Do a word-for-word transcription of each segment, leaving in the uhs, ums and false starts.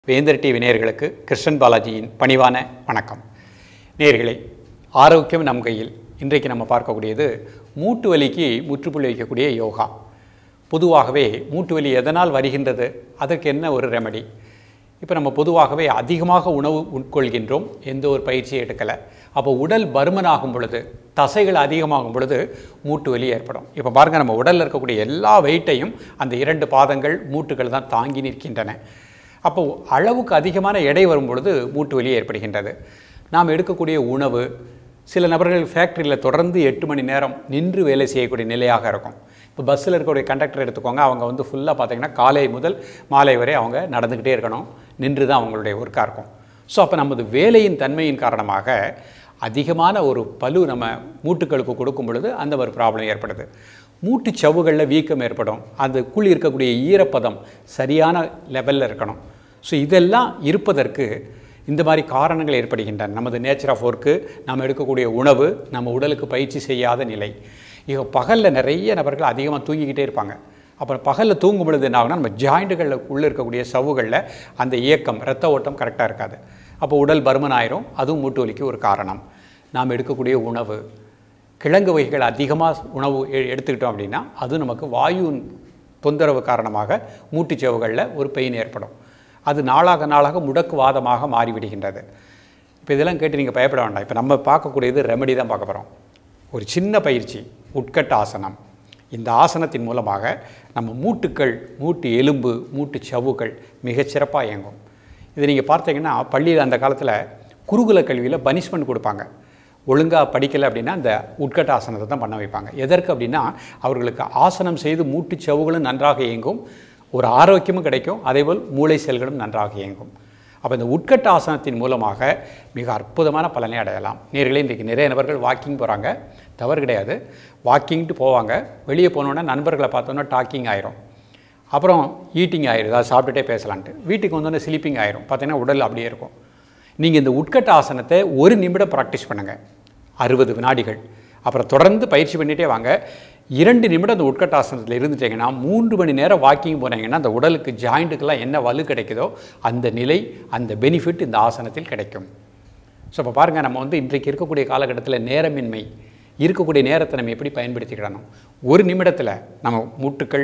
வேந்தர் டிவி நேயர்களுக்கு கிருஷ்ணன் பாலாஜியின் பணிவான வணக்கம். நேயர்களே, ஆரோக்கியம் நம் கையில். இன்றைக்கு நம்ம பார்க்கக்கூடியது மூட்டு வலிக்கு முற்றுப்புள்ளி வைக்கக்கூடிய யோகா. பொதுவாகவே மூட்டு வலி எதனால் வருகின்றது, அதற்கு என்ன ஒரு ரெமடி? இப்போ நம்ம பொதுவாகவே அதிகமாக உணவு உட்கொள்கின்றோம், எந்த ஒரு பயிற்சியை எடுக்கலை. அப்போ உடல் பருமனாகும் பொழுது, தசைகள் அதிகமாகும் பொழுது மூட்டு வலி ஏற்படும். இப்போ பாருங்கள், நம்ம உடலில் இருக்கக்கூடிய எல்லா வெயிட்டையும் அந்த இரண்டு பாதங்கள் மூட்டுகள் தான் தாங்கி நிற்கின்றன. அப்போ அளவுக்கு அதிகமான எடை வரும் பொழுது மூட்டு வலி ஏற்படுகின்றது. நாம் எடுக்கக்கூடிய உணவு, சில நபர்கள் ஃபேக்ட்ரியில் தொடர்ந்து எட்டு மணி நேரம் நின்று வேலை செய்யக்கூடிய நிலையாக இருக்கும். இப்போ பஸ்ஸில் இருக்கக்கூடிய கண்டக்டர் எடுத்துக்கோங்க, அவங்க வந்து ஃபுல்லாக பார்த்திங்கன்னா காலை முதல் மாலை வரை அவங்க நடந்துக்கிட்டே இருக்கணும், நின்று தான் அவங்களுடைய ஒர்க்காக இருக்கும். ஸோ அப்போ நமது வேலையின் தன்மையின் காரணமாக அதிகமான ஒரு பளு நம்ம மூட்டுகளுக்கு கொடுக்கும் பொழுது அந்த ஒரு ப்ராப்ளம் ஏற்படுது. மூட்டு சவ்வுகளில் வீக்கம் ஏற்படும், அதுக்குள் இருக்கக்கூடிய ஈரப்பதம் சரியான லெவலில் இருக்கணும். ஸோ இதெல்லாம் இருப்பதற்கு இந்த மாதிரி காரணங்கள் ஏற்படுகின்றன. நமது நேச்சர் ஆஃப் ஒர்க்கு, நம்ம எடுக்கக்கூடிய உணவு, நம்ம உடலுக்கு பயிற்சி செய்யாத நிலை. இப்போ பகலில் நிறைய நபர்கள் அதிகமாக தூங்கிக்கிட்டே இருப்பாங்க. அப்புறம் பகலில் தூங்கும் பொழுது என்ன ஆகுனா, நம்ம ஜாயிண்ட்டுகளில் உள்ளே இருக்கக்கூடிய சவ்வுகளில் அந்த இயக்கம், இரத்த ஓட்டம் கரெக்டாக இருக்காது. அப்போ உடல் பருமன் ஆயிரும். அதுவும் மூட்டு வலிக்கு ஒரு காரணம். நாம் எடுக்கக்கூடிய உணவு, கிழங்கு வகைகள் அதிகமாக உணவு எடுத்துக்கிட்டோம் அப்படின்னா அது நமக்கு வாயு தொந்தரவு காரணமாக மூட்டுச்சவுகளில் ஒரு பெயின் ஏற்படும். அது நாளாக நாளாக முடக்குவாதமாக மாறிவிடுகின்றது. இப்போ இதெல்லாம் கேட்டு நீங்கள் பயப்பட வேண்டாம். இப்போ நம்ம பார்க்கக்கூடியது ரெமெடி தான் பார்க்க போகிறோம். ஒரு சின்ன பயிற்சி, உட்கட்டாசனம். இந்த ஆசனத்தின் மூலமாக நம்ம மூட்டுக்கள், மூட்டு எலும்பு, மூட்டு சவ்வுகள் மிகச்சிறப்பாக இயங்கும். இது நீங்கள் பார்த்தீங்கன்னா பள்ளியில் அந்த காலத்தில் குருகுல கல்வியில் பனிஷ்மெண்ட் கொடுப்பாங்க. ஒழுங்காக படிக்கலை அப்படின்னா அந்த உட்கட்டாசனத்தை தான் பண்ண வைப்பாங்க. எதற்கு அப்படின்னா, அவர்களுக்கு ஆசனம் செய்து மூட்டு சவ்வுகளும் நன்றாக இயங்கும், ஒரு ஆரோக்கியமும் கிடைக்கும், அதேபோல் மூளை செல்களும் நன்றாக இயங்கும். அப்போ இந்த உட்கட்டாசனத்தின் மூலமாக மிக அற்புதமான பலனை அடையலாம். நேர்களே, இன்றைக்கு நிறைய நபர்கள் வாக்கிங் போகிறாங்க, தவறு கிடையாது. வாக்கிங்ட்டு போவாங்க, வெளியே போனோன்னா நண்பர்களை பார்த்தோன்னா டாக்கிங் ஆயிரும், அப்புறம் ஈட்டிங் ஆயிரும், அதை சாப்பிட்டுட்டே பேசலான்ட்டு. வீட்டுக்கு வந்தோன்னே ஸ்லீப்பிங் ஆயிரும், பார்த்தீங்கன்னா உடல் அப்படியே இருக்கும். நீங்கள் இந்த உட்கட்ட ஆசனத்தை ஒரு நிமிடம் ப்ராக்டிஸ் பண்ணுங்கள், அறுபது வினாடிகள். அப்புறம் தொடர்ந்து பயிற்சி பண்ணிகிட்டே வாங்க. இரண்டு நிமிடம் அந்த உட்கட்ட ஆசனத்தில் இருந்துட்டீங்கன்னா, மூன்று மணி நேரம் வாக்கிங் போனீங்கன்னா அந்த உடலுக்கு, ஜாயிண்ட்டுக்கெல்லாம் என்ன வலு கிடைக்குதோ அந்த நிலை, அந்த பெனிஃபிட் இந்த ஆசனத்தில் கிடைக்கும். ஸோ இப்போ பாருங்கள், நம்ம வந்து இன்றைக்கு இருக்கக்கூடிய காலகட்டத்தில் நேரமின்மை, இருக்கக்கூடிய நேரத்தை நம்ம எப்படி பயன்படுத்திக்கிடணும். ஒரு நிமிடத்தில் நம்ம மூட்டுக்கள்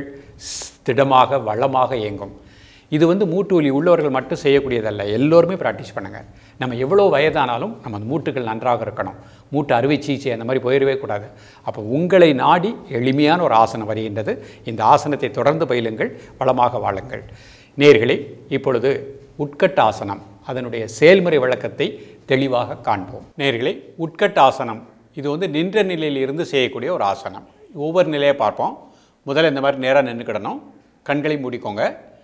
திடமாக வளமாக இயங்கும். இது வந்து மூட்டு வலி உள்ளவர்கள் மட்டும் செய்யக்கூடியதல்ல, எல்லோருமே ப்ராக்டிஸ் பண்ணுங்கள். நம்ம எவ்வளோ வயதானாலும் நம்ம மூட்டுகள் நன்றாக இருக்கணும். மூட்டு அறுவை சிகிச்சை அந்த மாதிரி போயிடவே கூடாது. அப்போ உங்களை நாடி எளிமையான ஒரு ஆசனம் வருகின்றது. இந்த ஆசனத்தை தொடர்ந்து பயிலுங்கள், வளமாக வாழுங்கள். நேயர்களே, இப்பொழுது உட்கட்ட ஆசனம், அதனுடைய செயல்முறை விளக்கத்தை தெளிவாக காண்போம். நேயர்களே, உட்கட்ட ஆசனம் இது வந்து நின்ற நிலையில் இருந்து செய்யக்கூடிய ஒரு ஆசனம். ஒவ்வொரு நிலையை பார்ப்போம். முதல்ல இந்த மாதிரி நேராக நின்றுக்கிடணும், கண்களை மூடிக்கோங்க.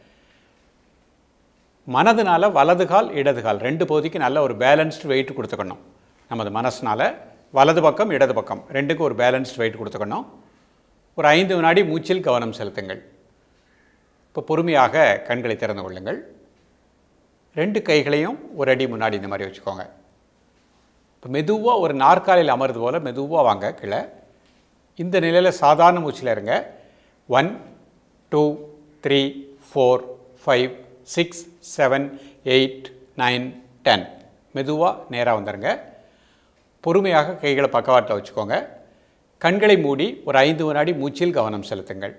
மனதுனால வலது கால் இடது கால் ரெண்டு பகுதிக்கு நல்ல ஒரு பேலன்ஸ்டு வெயிட் கொடுத்துக்கணும். நமது மனசுனால வலது பக்கம் இடது பக்கம் ரெண்டுக்கும் ஒரு பேலன்ஸ்டு வெயிட் கொடுத்துக்கணும். ஒரு ஐந்து வினாடி மூச்சில் கவனம் செலுத்துங்கள். இப்போ பொறுமையாக கண்களை திறந்து கொள்ளுங்கள். ரெண்டு கைகளையும் ஒரு அடி முன்னாடி இந்த மாதிரி வச்சுக்கோங்க. இப்போ மெதுவாக ஒரு நாற்காலியில் அமர்ந்து போல் மெதுவாக வாங்க கீழே. இந்த நிலையில் சாதாரண மூச்சில் இருங்க. One two three four five six seven eight nine ten. மெதுவாக நேராக வந்துடுங்க. பொறுமையாக கைகளை பக்கவாட்டில் வச்சுக்கோங்க. கண்களை மூடி ஒரு ஐந்து வினாடி மூச்சில் கவனம் செலுத்துங்கள்.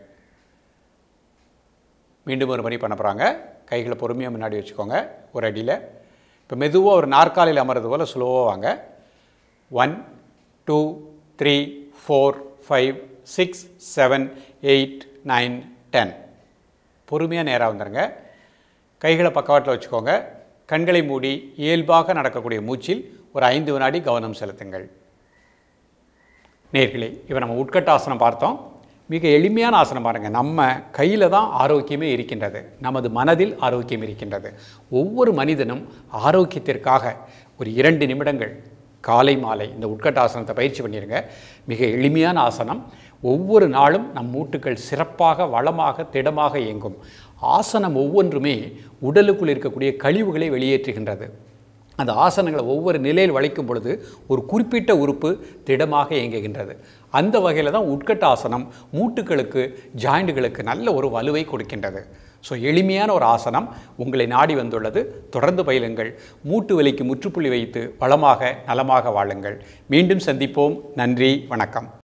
மீண்டும் ஒரு மணி பண்ண போகிறாங்க. கைகளை பொறுமையாக முன்னாடி வச்சுக்கோங்க ஒரு அடியில். இப்போ மெதுவாக ஒரு நாற்காலியில் அமர்றது போல் ஸ்லோவாக வாங்க. One two three four five six seven eight nine ten. பொறுமையாக நேராக வந்துடுங்க. கைகளை பக்கவாட்டில் வச்சுக்கோங்க. கண்களை மூடி இயல்பாக நடக்கக்கூடிய மூச்சில் ஒரு ஐந்து வினாடி கவனம் செலுத்துங்கள். நேர்களே, இப்போ நம்ம உட்கட்டாசனம் பார்த்தோம். மிக எளிமையான ஆசனம் பாருங்கள். நம்ம கையில் தான் ஆரோக்கியமே இருக்கின்றது, நமது மனதில் ஆரோக்கியம் இருக்கின்றது. ஒவ்வொரு மனிதனும் ஆரோக்கியத்திற்காக ஒரு இரண்டு நிமிடங்கள் காலை மாலை இந்த உட்கட்டாசனத்தை பயிற்சி பண்ணிடுங்க. மிக எளிமையான ஆசனம். ஒவ்வொரு நாளும் நம் மூட்டுக்கள் சிறப்பாக வளமாக திடமாக இயங்கும். ஆசனம் ஒவ்வொன்றுமே உடலுக்குள் இருக்கக்கூடிய கழிவுகளை வெளியேற்றுகின்றது. அந்த ஆசனங்களை ஒவ்வொரு நிலையில் வளைக்கும் பொழுது ஒரு குறிப்பிட்ட உறுப்பு திடமாக இயங்குகின்றது. அந்த வகையில் தான் உட்கட்டாசனம் மூட்டுகளுக்கு ஜாயிண்டுகளுக்கு நல்ல ஒரு வலுவை கொடுக்கின்றது. ஸோ எளிமையான ஒரு ஆசனம் உங்களை நாடி வந்துள்ளது. தொடர்ந்து பயிலுங்கள். மூட்டு வலிக்கு முற்றுப்புள்ளி வைத்து வளமாக நலமாக வாழுங்கள். மீண்டும் சந்திப்போம். நன்றி, வணக்கம்.